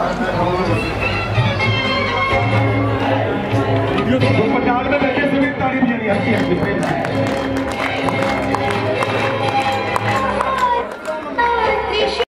पंडाल में बैठे सभी ताली बजानी आती है।